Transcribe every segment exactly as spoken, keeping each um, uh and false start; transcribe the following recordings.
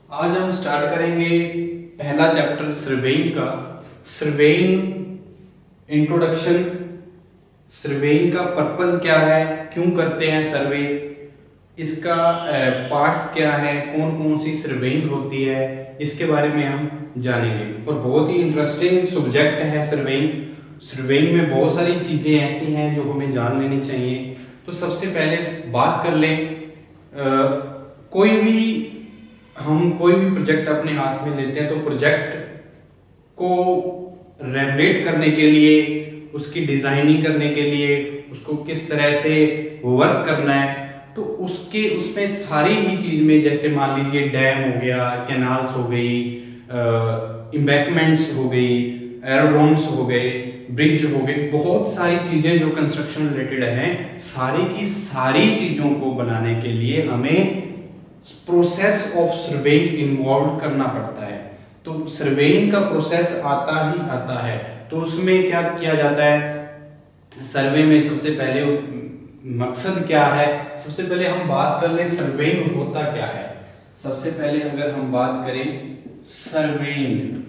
आज हम स्टार्ट करेंगे पहला चैप्टर सर्वेइंग का। सर्वेइंग इंट्रोडक्शन, सर्वेइंग का पर्पस क्या है, क्यों करते हैं सर्वे, इसका पार्ट्स क्या है, कौन कौन सी सर्वेइंग होती है, इसके बारे में हम जानेंगे। और बहुत ही इंटरेस्टिंग सब्जेक्ट है सर्वेइंग। सर्वेइंग में बहुत सारी चीज़ें ऐसी हैं जो हमें जान लेनी चाहिए। तो सबसे पहले बात कर लें, आ, कोई भी हम कोई भी प्रोजेक्ट अपने हाथ में लेते हैं तो प्रोजेक्ट को रेगुलेट करने के लिए, उसकी डिज़ाइनिंग करने के लिए, उसको किस तरह से वर्क करना है, तो उसके उसमें सारी ही चीज़ में, जैसे मान लीजिए डैम हो गया, कैनाल्स हो गई, इम्बैंकमेंट्स हो गई, एरोड्रोम्स हो गए, ब्रिज हो गए, बहुत सारी चीज़ें जो कंस्ट्रक्शन रिलेटेड हैं, सारी की सारी चीज़ों को बनाने के लिए हमें प्रोसेस ऑफ सर्वेइंग इन्वॉल्व करना पड़ता है। तो सर्वेइंग का प्रोसेस आता ही आता है। तो उसमें क्या किया जाता है, सर्वे में सबसे पहले मकसद क्या है, सबसे पहले हम बात कर लें सर्वेइंग होता क्या है। सबसे पहले अगर हम बात करें सर्वेइंग,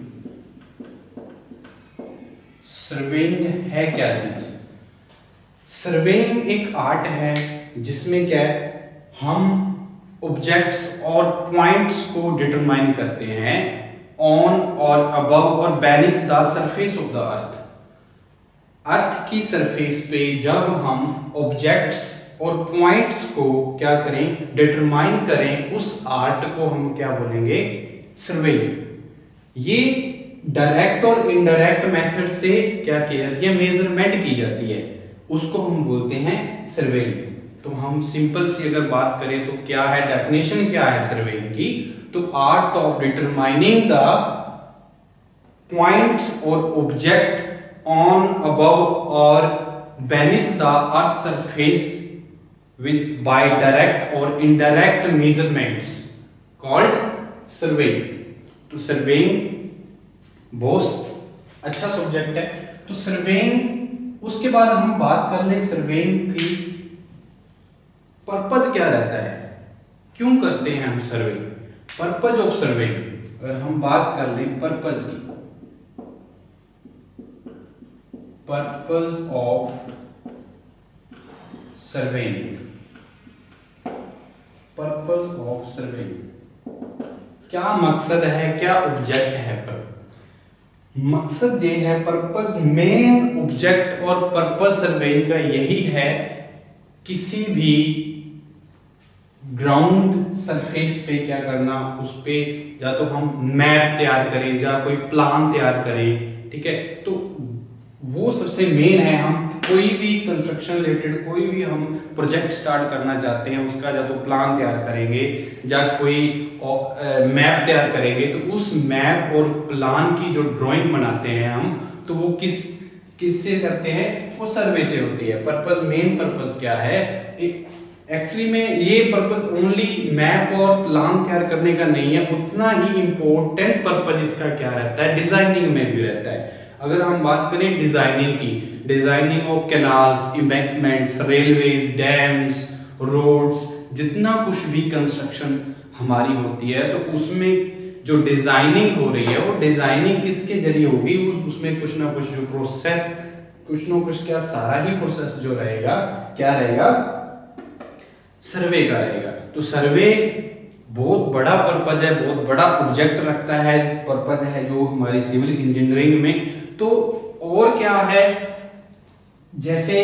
सर्वेइंग है क्या चीज। सर्वेइंग एक आर्ट है जिसमें क्या है, हम ऑब्जेक्ट्स और पॉइंट्स को डिटरमाइन करते हैं ऑन और अबव और beneath the surface of the earth. Earth की सरफेस पे जब हम ऑब्जेक्ट्स और पॉइंट्स को क्या करें, डिटरमाइन करें, उस आर्ट को हम क्या बोलेंगे, सर्वेइंग। ये डायरेक्ट और इनडायरेक्ट मेथड से क्या की जाती है, मेजरमेंट की जाती है, उसको हम बोलते हैं सर्वेइंग। तो हम सिंपल सी अगर बात करें तो क्या है, डेफिनेशन क्या है सर्वेइंग की, तो art of determining the points और ऑब्जेक्ट ऑन, अबव और beneath the earth surface with by direct और इनडायरेक्ट मेजरमेंट्स कॉल्ड सर्वेइंग। तो सर्वेइंग बहुत अच्छा सब्जेक्ट है। तो सर्वेइंग, उसके बाद हम बात कर ले सर्वेइंग की पर्पज क्या रहता है, क्यों करते हैं हम सर्वेइंग, पर्पज ऑफ सर्वेइंग। अगर हम बात कर लें पर्पज की, purpose of surveying, purpose of surveying, क्या मकसद है, क्या ऑब्जेक्ट है। पर मकसद ये है, पर्पज, मेन ऑब्जेक्ट और पर्पज सर्वेइंग का यही है, किसी भी ग्राउंड सरफेस पे क्या करना, उस पे या तो हम मैप तैयार करें या कोई प्लान तैयार करें, ठीक है। तो वो सबसे मेन है। हम कोई भी कंस्ट्रक्शन रिलेटेड कोई भी हम प्रोजेक्ट स्टार्ट करना चाहते हैं, उसका या तो प्लान तैयार करेंगे या कोई मैप तैयार करेंगे, तो उस मैप और प्लान की जो ड्राइंग बनाते हैं हम, तो वो किस किससे करते हैं, वो सर्वे से होती है। पर्पस, मेन पर्पस क्या है, एक्चुअली में ये पर्पस ओनली मैप और प्लान तैयार करने का नहीं है, उतना ही इंपॉर्टेंट पर्पस इसका क्या रहता है, डिजाइनिंग में भी रहता है। अगर हम बात करें डिजाइनिंग की, designing of canals, embankments, railways, dams, roads, जितना कुछ भी कंस्ट्रक्शन हमारी होती है, तो उसमें जो डिजाइनिंग हो रही है, वो डिजाइनिंग किसके जरिए होगी, उस, उसमें कुछ ना कुछ जो प्रोसेस, कुछ ना कुछ क्या, सारा ही प्रोसेस जो रहेगा क्या रहेगा, सर्वे का रहेगा। तो सर्वे बहुत बड़ा पर्पज है, बहुत बड़ा ऑब्जेक्ट रखता है, पर्पज है जो हमारी सिविल इंजीनियरिंग में। तो और क्या है, जैसे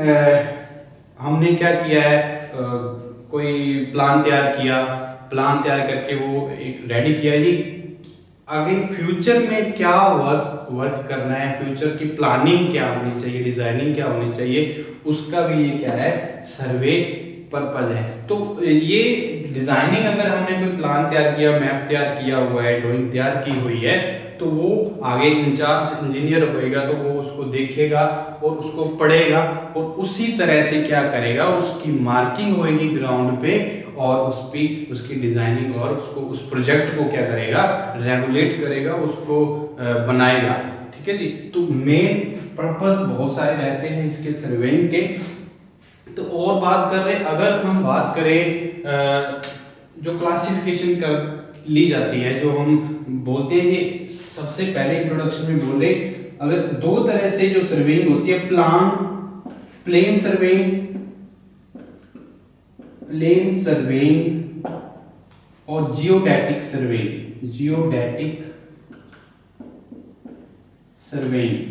आ, हमने क्या किया है, आ, कोई प्लान तैयार किया, प्लान तैयार करके वो एक रेडी किया, ये आगे फ्यूचर में क्या वर्क वर्क करना है, फ्यूचर की प्लानिंग क्या होनी चाहिए, डिजाइनिंग क्या होनी चाहिए, उसका भी ये क्या है, सर्वे पर्पज है। तो ये डिजाइनिंग, अगर हमने कोई प्लान तैयार किया, मैप तैयार किया हुआ है, ड्राइंग तैयार की हुई है, तो वो आगे इंचार्ज इंजीनियर होएगा, तो वो उसको देखेगा और उसको पढ़ेगा और उसी तरह से क्या करेगा, उसकी मार्किंग होएगी ग्राउंड पे, और उस पे उसकी डिजाइनिंग और उसको उस प्रोजेक्ट को क्या करेगा, रेगुलेट करेगा, उसको बनाएगा, ठीक है जी। तो मेन पर्पस बहुत सारे रहते हैं इसके सर्वेइंग के। तो और बात कर रहे, अगर हम बात करें जो क्लासिफिकेशन कर ली जाती है, जो हम बोलते हैं, ये सबसे पहले इंट्रोडक्शन में बोले, अगर दो तरह से जो सर्वेइंग होती है, plan plane surveying plane surveying और geodetic surveying geodetic surveying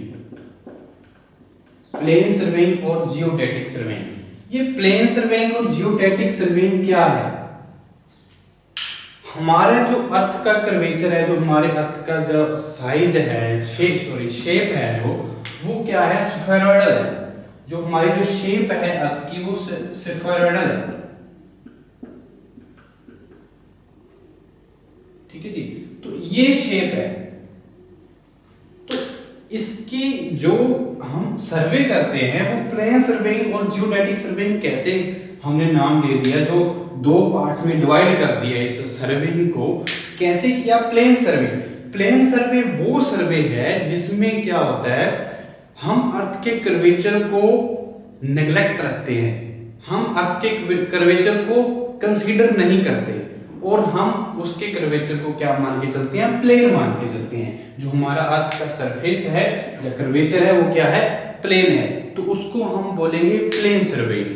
plane surveying और जियोडेटिक सर्वेइंग। ये प्लेन सर्वेइंग और जियोडेटिक सर्वेइंग क्या है? हमारा जो अर्थ का कर्वेचर है, जो हमारे अर्थ का जो साइज है, शेप सॉरी शेप है, जो वो क्या है, स्फेरॉइडल है। जो हमारी जो शेप है अर्थ की, वो स्फेरॉइडल है। ठीक है जी, तो ये शेप है। तो इसकी जो हम सर्वे करते हैं वो प्लेन सर्वेइंग और जियोडेटिक सर्वेइंग कैसे हमने नाम दे दिया, जो दो पार्ट्स में डिवाइड कर दिया इस सर्वेइंग को, कैसे किया? प्लेन सर्वे। प्लेन सर्वे वो सर्वे है जिसमें क्या होता है, हम अर्थ के कर्वेचर को नेग्लेक्ट रखते हैं, हम अर्थ के कर्वेचर को कंसीडर नहीं करते और हम उसके कर्वेचर को क्या मान के चलते हैं? प्लेन मान के चलते हैं। जो हमारा अर्थ का सरफेस है या कर्वेचर है वो क्या है? प्लेन है। तो उसको हम बोलेंगे प्लेन सर्वेइंग।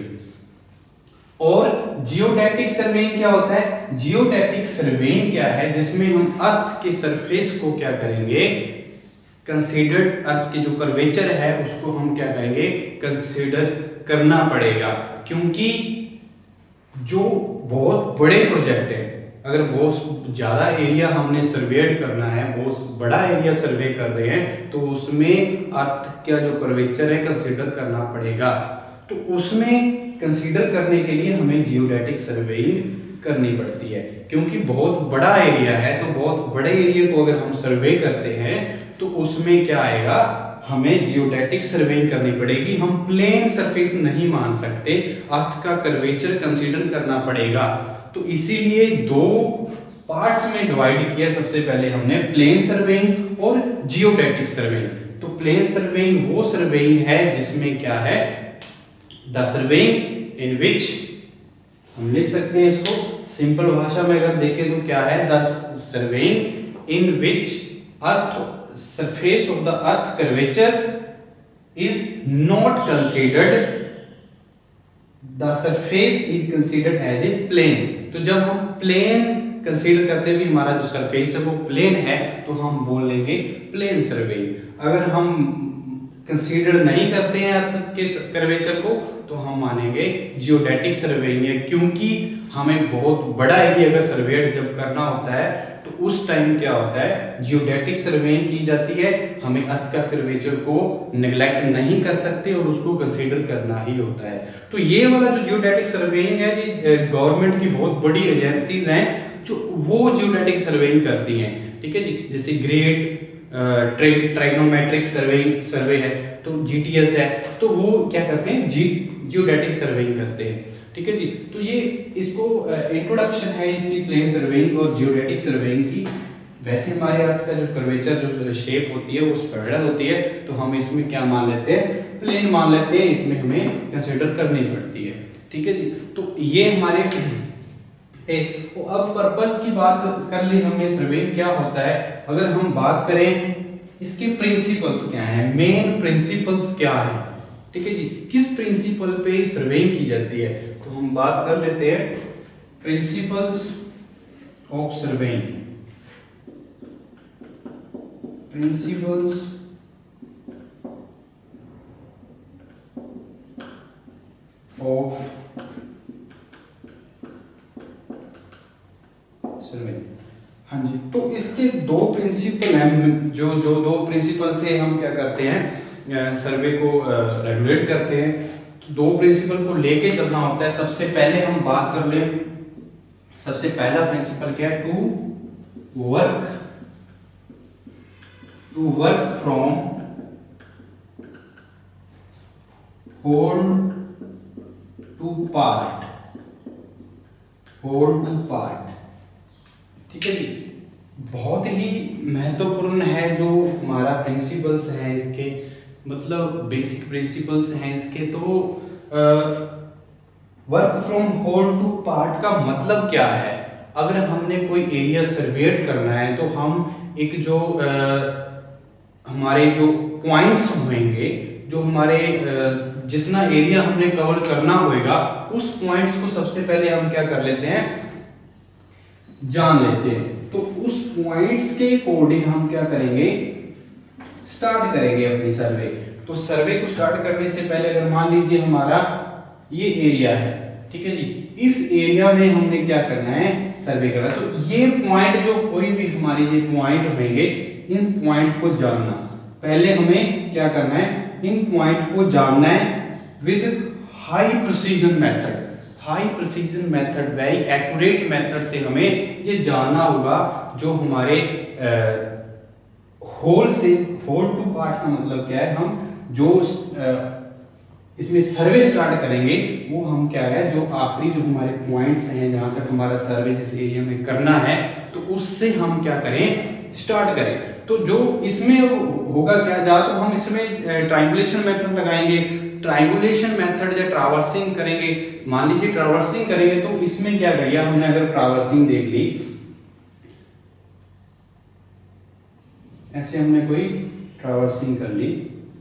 और जियोडेटिक सर्वेइंग क्या होता है? जियोडेटिक सर्वेइंग क्या है, जिसमें हम अर्थ के सरफेस को क्या करेंगे? कंसीडर्ड, अर्थ के जो कर्वेचर है उसको हम क्या करेंगे? कंसीडर करना पड़ेगा, क्योंकि जो बहुत बड़े प्रोजेक्ट है, अगर बहुत ज्यादा एरिया हमने सर्वेड करना है, बहुत बड़ा एरिया सर्वे कर रहे हैं, तो उसमें अर्थ का जो कर्वेचर है कंसीडर करना पड़ेगा। तो उसमें कंसीडर करने के लिए हमें जियोडेटिक सर्वेइंग करनी पड़ती है, क्योंकि बहुत बड़ा एरिया है। तो बहुत बड़े एरिया को अगर हम सर्वे करते हैं तो उसमें क्या आएगा? हमें जियोडेटिक सर्वेइंग करनी पड़ेगी। हम प्लेन सरफेस नहीं मान सकते, अर्थ का कर्वेचर कंसीडर करना पड़ेगा। तो इसीलिए दो पार्ट्स में डिवाइड किया। सबसे पहले हमने प्लेन सर्वेइंग और जियोडेटिक सर्वेइंग। तो प्लेन सर्वेइंग वो सर्वेइंग है जिसमें क्या है? द सर्वेइंग इन विच, हम लिख सकते हैं इसको सिंपल भाषा में अगर देखें तो क्या है? The surveying in which earth surface of the earth curvature is not considered, the surface is considered as a plane। तो जब हम प्लेन कंसीडर करते हुए हमारा जो सरफेस है वो प्लेन है, तो हम बोल लेंगे प्लेन सर्वेइंग। अगर हम कंसीडर नहीं करते हैं अर्थ के कर्वेचर को, तो हम मानेंगे जियोडेटिक सर्वेइंग है, क्योंकि हमें बहुत बड़ा एरिया अगर सर्वेड जब करना होता है तो उस टाइम क्या होता है? जियोडेटिक सर्वेइंग की जाती है। हमें अर्थ का कर्वेचर को नेग्लेक्ट नहीं कर सकते और उसको कंसीडर करना ही होता है। तो ये वाला जो जियोडेटिक सर्वेइंग है, ये गवर्नमेंट की बहुत बड़ी एजेंसीज हैं जो वो जियोडेटिक सर्वेइंग करती हैं। ठीक है जी, जैसे ग्रेट ट्राइगोनोमेट्रिक सर्वेइंग सर्वे है, तो जीटीएस है, तो वो क्या करते हैं? जी जियोडेटिक सर्वेइंग करते हैं। ठीक है जी, तो ये इसको इंट्रोडक्शन है इसकी प्लेन सर्वेइंग और जियोडेटिक सर्वेइंग की। वैसे हमारे अर्थ का जो कर्वेचर जो शेप होती है वो स्पाइरल होती है, तो हम इसमें क्या मान लेते हैं? प्लेन मान लेते हैं, इसमें हमें कंसीडर करनी पड़ती है। ठीक है जी, तो ये हमारे एक। तो अब पर्पस की बात कर ली हमने, सर्वेइंग क्या होता है। अगर हम बात करें इसके प्रिंसिपल्स क्या हैं, मेन प्रिंसिपल्स क्या हैं, ठीक है जी, किस प्रिंसिपल पे सर्वेइंग की जाती है, तो हम बात कर लेते हैं principles of surveying. Principles of surveying. हाँ जी, तो इसके दो प्रिंसिपल हैं, जो जो दो प्रिंसिपल से हम क्या करते हैं, सर्वे को रेगुलेट करते हैं। तो दो प्रिंसिपल को लेके चलना होता है। सबसे पहले हम बात कर ले, सबसे पहला प्रिंसिपल क्या है? To work to work from whole to part, whole to part. ठीक है जी, बहुत ही महत्वपूर्ण है जो हमारा प्रिंसिपल्स हैं इसके, मतलब बेसिक प्रिंसिपल्स हैं इसके। तो work from whole to part का मतलब क्या है? अगर हमने कोई एरिया सर्वेट करना है तो हम एक जो आ, हमारे जो पॉइंट्स होंगे, जो हमारे आ, जितना एरिया हमने कवर करना होगा, उस पॉइंट्स को सबसे पहले हम क्या कर लेते हैं, जान लेते हैं। तो उस पॉइंट्स के अकॉर्डिंग हम क्या करेंगे, स्टार्ट करेंगे अपनी सर्वे। तो सर्वे को स्टार्ट करने से पहले अगर मान लीजिए हमारा ये एरिया है, ठीक है जी, इस एरिया में हमने क्या करना है, सर्वे करना है। तो ये पॉइंट जो कोई भी हमारे ये पॉइंट होंगे, इन पॉइंट को जानना, पहले हमें क्या करना है, इन पॉइंट को जानना है with high precision method. High precision method, very accurate method से हमें ये जानना होगा जो हमारे होल से होल टू पार्ट का मतलब क्या है, हम जो आ, इसमें सर्वे स्टार्ट करेंगे वो हम क्या है, जो आखिरी जो हमारे पॉइंट्स हैं जहां तक हमारा सर्वे जिस एरिया में करना है, तो उससे हम क्या करें, स्टार्ट करें। तो जो इसमें होगा क्या, जा तो हम इसमें ट्रायंगुलेशन मेथड लगाएंगे, ट्रायंगुलेशन मेथड या ट्रावर्सिंग करेंगे। मान लीजिए ट्रावर्सिंग करेंगे तो इसमें क्या करिए, हमने अगर ट्रावर्सिंग देख ली, ऐसे हमने कोई ट्रावर्सिंग कर ली,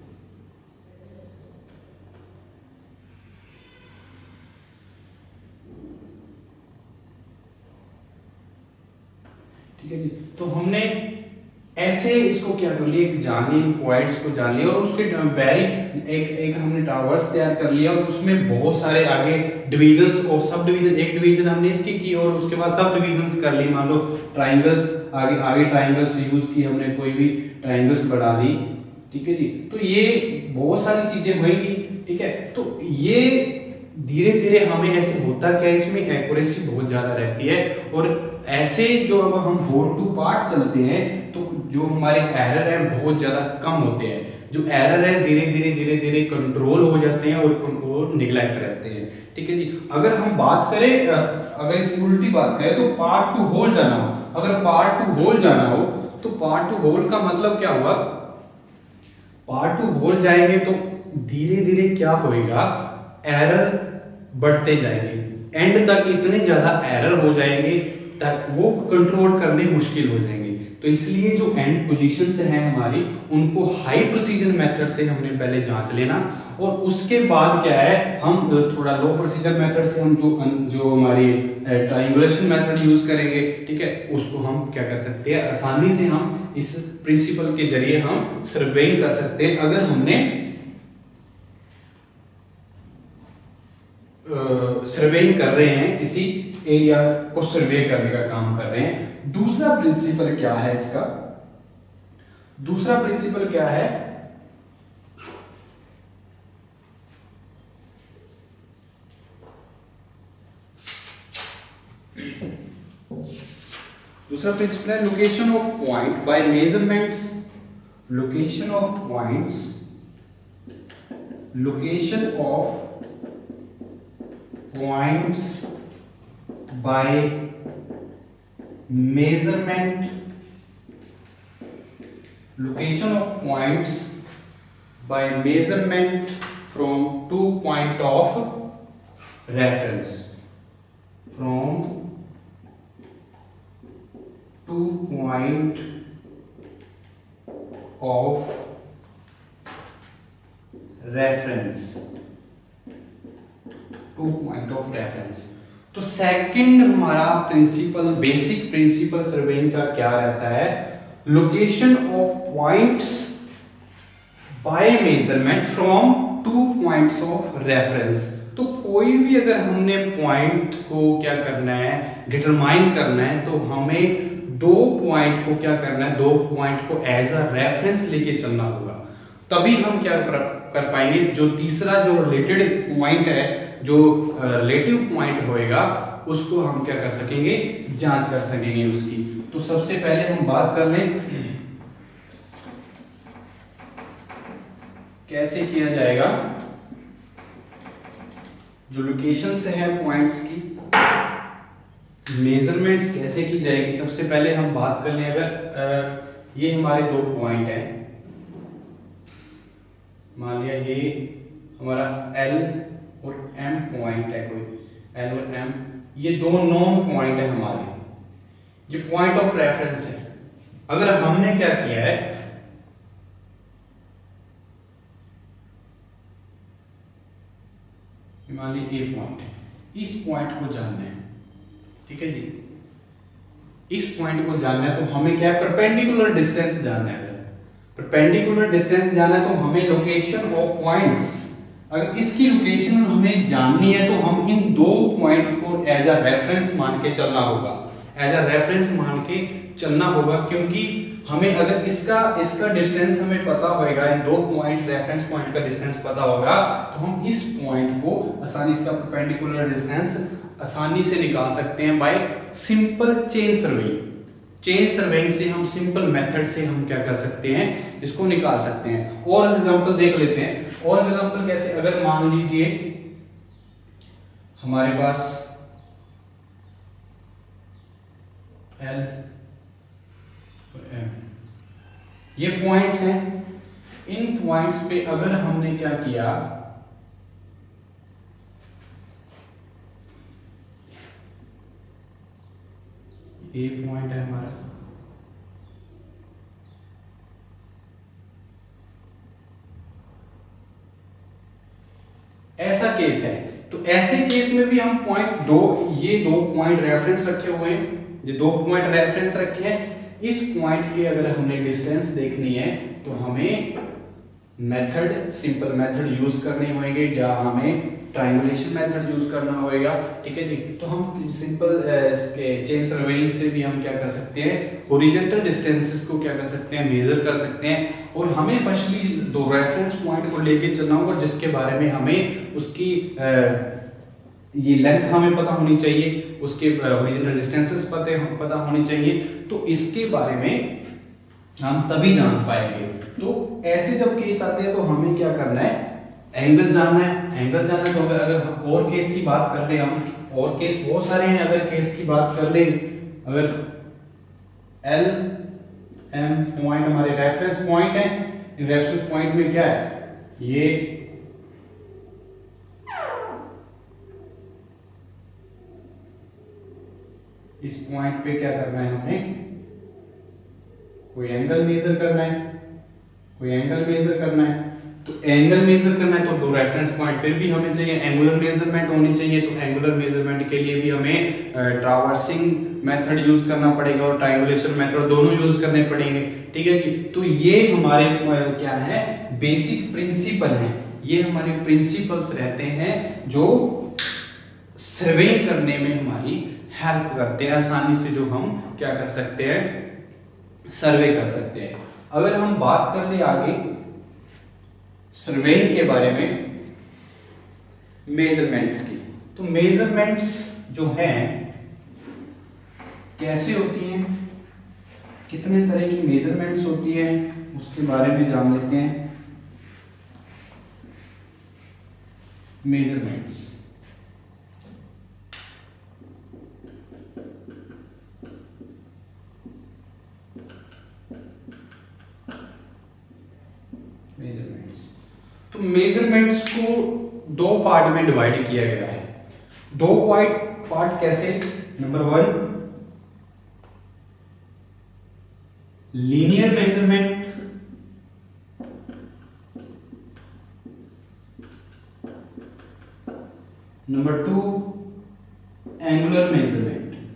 ठीक है जी। तो हमने ऐसे इसको क्या कर लिया, एक जान लिया, पॉइंट्स को जान लिया, और उसके वेरी एक एक हमने टावर्स तैयार कर लिया, और उसमें बहुत सारे आगे डिविजन्स और सब डिवीजन, एक डिवीजन हमने इसकी की और उसके बाद सब डिविजन्स कर ली। मान लो ट्राइंगल्स, आगे आगे ट्राइंगल्स यूज की हमने, कोई भी ट्राइंगल्स बढ़ा ली, ठीक है जी। तो ये बहुत सारी चीजें होंगी, ठीक है। तो ये धीरे धीरे हमें ऐसे होता क्या, इसमें एक्यूरेसी बहुत ज्यादा रहती है, और ऐसे जो अब हम होल टू पार्ट चलते हैं तो जो हमारे एरर हैं बहुत ज्यादा कम होते हैं। जो एरर है धीरे धीरे धीरे धीरे कंट्रोल हो जाते हैं और कंट्रोल निगलेक्ट रहते हैं, ठीक है जी। अगर हम बात करें, अगर इसकी उल्टी बात करें तो पार्ट टू होल जाना हो, अगर पार्ट टू होल जाना हो तो पार्ट टू होल का मतलब क्या हुआ, पार्ट टू होल जाएंगे तो धीरे धीरे क्या होएगा, एरर बढ़ते जाएंगे, एंड तक इतने ज्यादा एरर हो जाएंगे तक वो कंट्रोल करने मुश्किल हो जाएंगे। तो इसलिए जो एंड पोजीशंस हैं हमारी, उनको हाई प्रिसीजन मेथड से हमने पहले जांच लेना, और उसके बाद क्या है, हम थोड़ा लो प्रिसीजन मेथड से हम जो जो हमारी ट्रायंगुलेशन मेथड यूज करेंगे, ठीक है, उसको हम क्या कर सकते हैं, आसानी से हम इस प्रिंसिपल के जरिए हम सर्वेइंग कर सकते हैं, अगर हमने सर्वेइंग कर रहे हैं, किसी एरिया को सर्वे करने का काम कर रहे हैं। दूसरा प्रिंसिपल क्या है इसका, दूसरा प्रिंसिपल क्या है, दूसरा प्रिंसिपल है location of point by measurements, location of points, location of points by measurement, location of points by measurement from two point of reference, from two point of reference, two point of reference. तो second हमारा principle, basic principle surveying का क्या रहता है, location of points by measurement from two points of reference. तो कोई भी अगर हमने पॉइंट को क्या करना है, डिटरमाइन करना है, तो हमें दो पॉइंट को क्या करना है, दो पॉइंट को एज अ रेफरेंस लेके चलना होगा, तभी हम क्या कर, कर पाएंगे। जो तीसरा जो रिलेटेड पॉइंट है, जो रिलेटिव पॉइंट होएगा, उसको हम क्या कर सकेंगे, जांच कर सकेंगे उसकी। तो सबसे पहले हम बात कर लें कैसे किया जाएगा, जो लोकेशंस है पॉइंट्स की मेजरमेंट्स कैसे की जाएगी। सबसे पहले हम बात कर लें, अगर ये हमारे दो पॉइंट हैं, मान लिया ये हमारा L और M पॉइंट है, कोई L और M, ये दो नॉन पॉइंट है हमारे, ये पॉइंट ऑफ रेफरेंस है। अगर हमने क्या किया है, मान ली ए पॉइंट है, इस पॉइंट को जानना है, ठीक है जी, इस पॉइंट को जानना है तो हमें क्या है, परपेंडिकुलर डिस्टेंस जानना है। परपेंडिकुलर डिस्टेंस जानना है तो हमें लोकेशन ऑफ पॉइंट्स, अगर इसकी लोकेशन हमें जाननी है तो हम इन दो पॉइंट को एज अ रेफरेंस मान के चलना होगा, एज अ रेफरेंस मान के चलना होगा, क्योंकि हमें अगर इसका इसका डिस्टेंस हमें पता होगा, इन दो पॉइंट रेफरेंस पॉइंट का डिस्टेंस पता होगा, तो हम इस पॉइंट को आसानी, इसका परपेंडिकुलर डिस्टेंस आसानी से निकाल सकते हैं by simple chain surveying. Chain surveying से हम सिंपल मेथड से हम क्या कर सकते हैं, इसको निकाल सकते हैं। और एग्जांपल देख लेते हैं। और एग्जांपल कैसे, अगर मान लीजिए हमारे पास एल और एम ये पॉइंट्स हैं, इन पॉइंट्स पे अगर हमने क्या किया, ए पॉइंट है हमारा, ऐसा केस है, तो ऐसे केस में भी हम पॉइंट दो, ये दो पॉइंट रेफरेंस रखे हुए हैं, ये दो पॉइंट रेफरेंस रखे हैं, इस पॉइंट के अगर हमने डिस्टेंस देखनी है तो हमें मेथड, सिंपल मेथड यूज करने होंगे या हमें ट्रायंगुलेशन मेथड यूज करना होगा, ठीक है जी। तो हम सिंपल इसके चेन सर्वेइंग से भी हम क्या कर सकते हैं, हॉरिजॉन्टल डिस्टेंसेस को क्या कर सकते हैं, मेजर कर सकते हैं। और हमें फर्स्टली दो रेफरेंस पॉइंट को लेके चलना होगा, जिसके बारे में हमें उसकी आ, ये लेंथ हमें पता होनी चाहिए, उसके हॉरिजॉन्टल डिस्टेंसेस पता पता होनी चाहिए, तो इसके बारे में हम तभी जान पाएंगे। तो ऐसे जब केस आते हैं तो हमें क्या करना है, एंगल जानना है। एंगल जानना है तो अगर अगर और केस की बात कर ले हम, और केस बहुत सारे हैं, अगर केस की बात कर ले, अगर एल एम पॉइंट हमारे रेफरेंस पॉइंट है, इन रेफरेंस पॉइंट में क्या है, ये इस पॉइंट पे क्या करना है, हमें कोई एंगल मेजर करना है, कोई एंगल मेजर करना है। तो एंगल मेजर करना है तो दो रेफरेंस पॉइंट फिर भी हमें चाहिए, एंगुलर मेजरमेंट होनी चाहिए। तो एंगुलर मेजरमेंट के लिए भी हमें ट्रावर्सिंग मेथड यूज करना पड़ेगा और ट्रायंगुलेशन मेथड, दोनों यूज करने पड़ेंगे, ठीक है जी। तो ये हमारे क्या है, बेसिक प्रिंसिपल है, ये हमारे प्रिंसिपल्स रहते हैं जो सर्वे करने में हमारी हेल्प करते हैं, आसानी से जो हम क्या कर सकते हैं, सर्वे कर सकते हैं। अगर हम बात कर ले आगे सर्वेइंग के बारे में, मेजरमेंट्स की, तो मेजरमेंट्स जो हैं कैसे होती हैं, कितने तरह की मेजरमेंट्स होती हैं, उसके बारे में जान लेते हैं। मेजरमेंट्स मेजरमेंट्स तो मेजरमेंट्स को दो पार्ट में डिवाइड किया गया है। दो पार्ट पार्ट कैसे, number one linear measurement, number two angular measurement.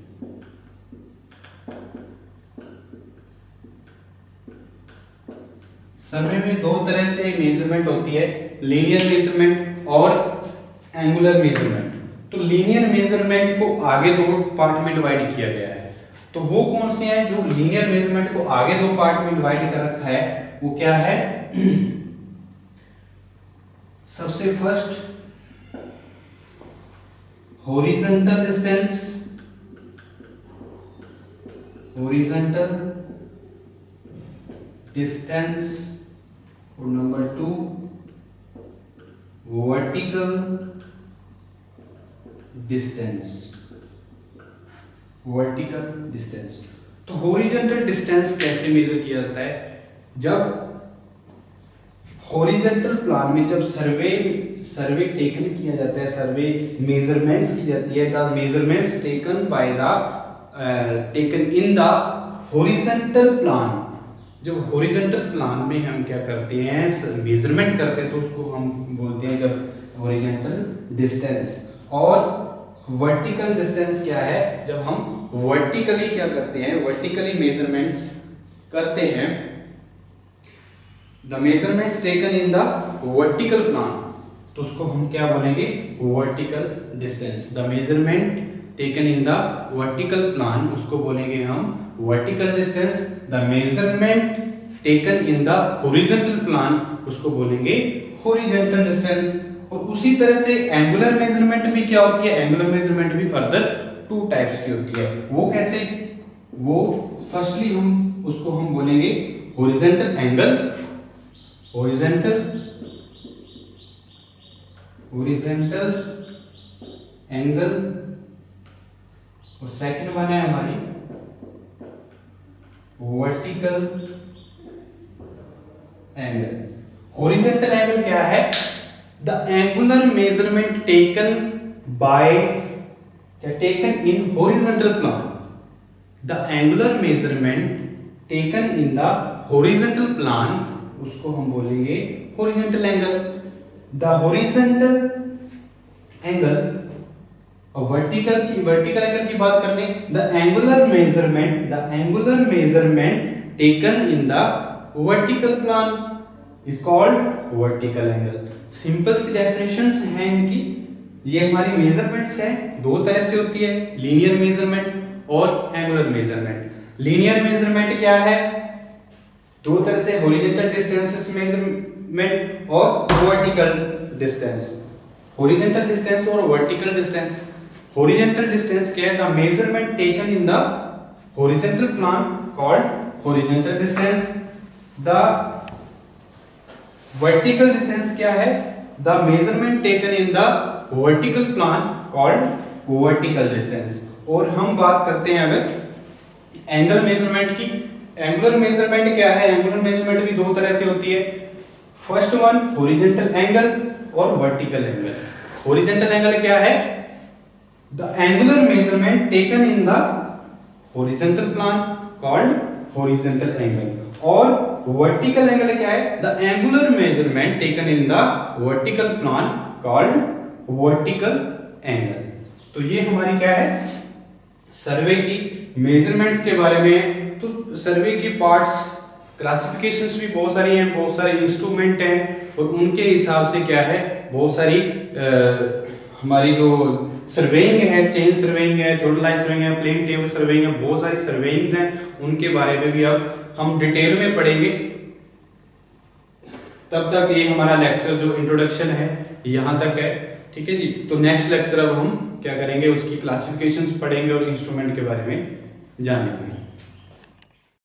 Survey में दो तरह से मेजरमेंट होती है, लीनियर मेजरमेंट और एंगुलर मेजरमेंट। तो लीनियर मेजरमेंट को आगे दो पार्ट में डिवाइड किया गया है। तो वो कौन से हैं जो लीनियर मेजरमेंट को आगे दो पार्ट में डिवाइड कर रखा है, वो क्या है, सबसे first horizontal distance, horizontal distance, और number two vertical distance, vertical distance. तो हॉरिजॉन्टल डिस्टेंस कैसे मेजर किया जाता है, जब हॉरिजॉन्टल प्लान में जब सर्वे सर्वे टेकन किया जाता है, सर्वे मेजरमेंट्स की जाती है, the measurements taken by the taken in the horizontal plan. जो हॉरिजॉन्टल प्लान में हम क्या करते हैं, मेजरमेंट करते हैं, तो उसको हम बोलते हैं जब हॉरिजॉन्टल डिस्टेंस। और वर्टिकल डिस्टेंस क्या है, जब हम वर्टिकली क्या करते हैं, वर्टिकली मेजरमेंट्स करते हैं, the measurements taken in the vertical plan, तो उसको हम क्या बोलेंगे, vertical distance. The measurement taken in the vertical plan, उसको बोलेंगे हम vertical distance. The measurement taken in the horizontal plan, उसको बोलेंगे हॉरिजॉन्टल डिस्टेंस। और उसी तरह से एंगुलर मेजरमेंट भी क्या होती है, एंगुलर मेजरमेंट भी फर्दर टू टाइप्स की होती है। वो कैसे, वो फर्स्टली हम उसको हम बोलेंगे horizontal angle, horizontal horizontal angle, और सेकंड वन है हमारी वर्टिकल एंगल। हॉरिजॉन्टल एंगल क्या है, the angular measurement taken by taken in horizontal plan. The angular measurement taken in the horizontal plan, उसको हम बोलेंगे horizontal angle. The horizontal angle, और vertical की वर्टिकल एंगल की बात कर लें, the angular measurement the angular measurement taken in the vertical plan is called vertical angle. Simple C definitions हैं इनकी। ये हमारी मेजरमेंट्स हैं, दो तरह से होती है, लीनियर मेजरमेंट और एंगुलर मेजरमेंट। लीनियर मेजरमेंट क्या है, दो तरह से, हॉरिजॉन्टल डिस्टेंस मेजरमेंट और वर्टिकल डिस्टेंस। हॉरिजॉन्टल डिस्टेंस और वर्टिकल डिस्टेंस। हॉरिजॉन्टल डिस्टेंस क्या है, the measurement taken in the horizontal plan called horizontal distance. The vertical distance क्या है, the measurement taken in the vertical plan called vertical distance. और हम बात करते हैं अगर एंगल मेजरमेंट की। एंगुलर मेजरमेंट क्या है, एंगुलर मेजरमेंट भी दो तरह से होती है। फर्स्ट वन हॉरिजॉन्टल एंगल और वर्टिकल एंगल। हॉरिजॉन्टल एंगल क्या है, the angular measurement taken in the horizontal plan called horizontal angle. और वर्टिकल एंगल क्या है, the angular measurement taken in the vertical plan called vertical angle. तो ये हमारी क्या है, सर्वे की मेजरमेंट्स के बारे में। तो सर्वे के पार्ट्स, क्लासिफिकेशंस भी बहुत सारी हैं, बहुत सारे इंस्ट्रूमेंट हैं, और उनके हिसाब से क्या है, बहुत सारी आ, हमारी जो सर्वेइंग है, चेन सर्वेइंग है, थ्योरेटिकल लाइन सर्वेइंग है, प्लेन टेबल सर्वेइंग है, बहुत सारी सर्वेइंग्स हैं, उनके बारे में भी अब हम डिटेल में पढ़ेंगे। तब तक ये हमारा लेक्चर जो इंट्रोडक्शन है यहाँ तक है, ठीक है जी। तो नेक्स्ट लेक्चर अब हम क्या करेंगे, उसकी क्लासिफिकेशंस पढ़ेंगे और इंस्ट्रूमेंट के बारे में जानेंगे।